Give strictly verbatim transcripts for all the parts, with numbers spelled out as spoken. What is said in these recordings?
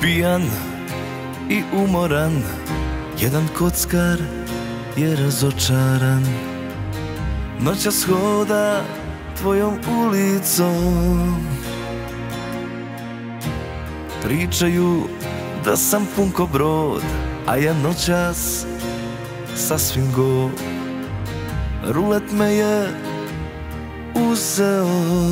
Pijan i umoran, jedan kockar je razočaran. Noćas hoda tvojom ulicom, pričaju da sam pun ko brod, a ja noćas sasvim go. Rulet me je uzeo.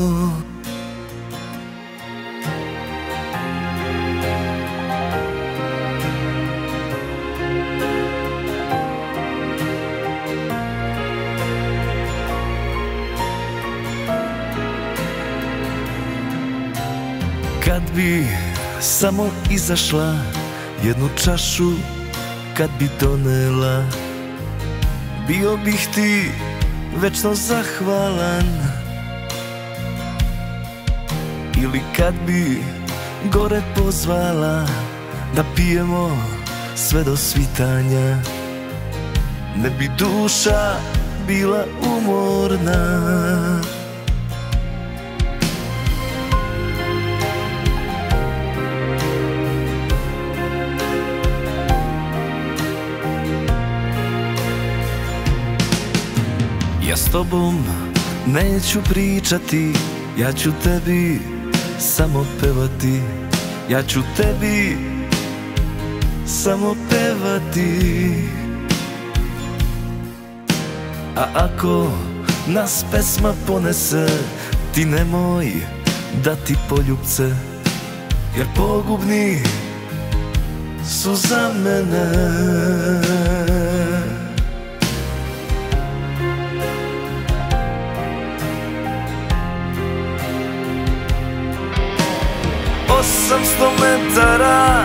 Kad bi samo izašla, jednu čašu kad bi donela, bio bih ti večno zahvalan. Ili kad bi gore pozvala da pijemo sve do svitanja, ne bi duša bila umorna. Ja s tobom neću pričati, ja ću tebi samo pevati. Ja ću tebi samo pevati. A ako nas pesma ponese, ti nemoj dati poljupce, jer pogubni su za mene. Osamsto metara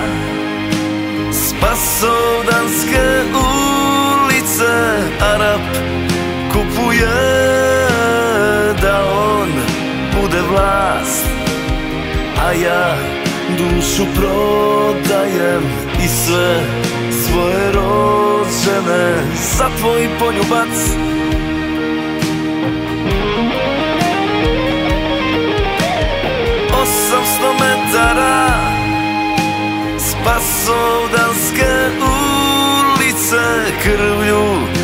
Spasovdanske ulice, Arap kupuje da on bude vlast, a ja dušu prodajem i sve svoje rođene za tvoj poljubac. Osamsto metara Spasovdanske ulice, krvlju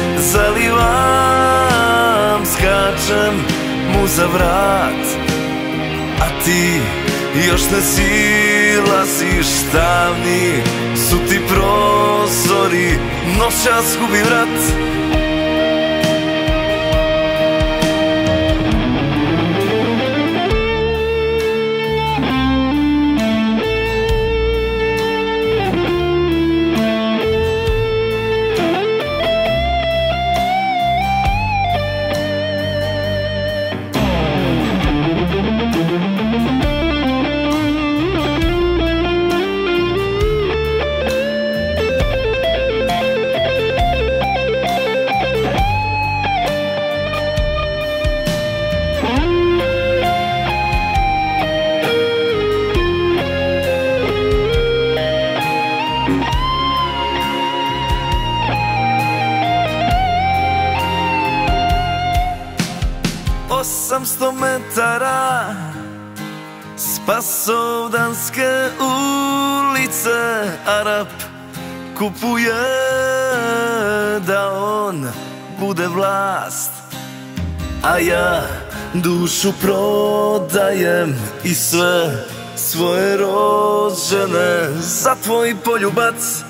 zalivam, skačem mu za vrat, a ti još ne silaziš. Tamni su ti prozori, noćas gubi vrat. Osamsto metara Spasovdanske ulice, Arap kupuje da on bude vlast, a ja dušu prodajem i sve svoje rođene za tvoj poljubac.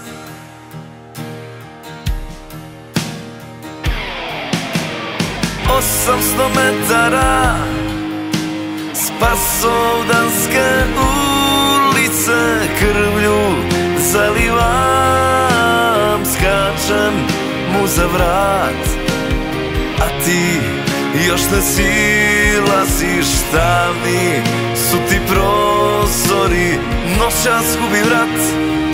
Osamsto metara Spasovdanske ulice, krvlju zalivam, skačem mu za vrat, a ti još ne silaziš. Tamni su ti prozori, noćas gubi vrat.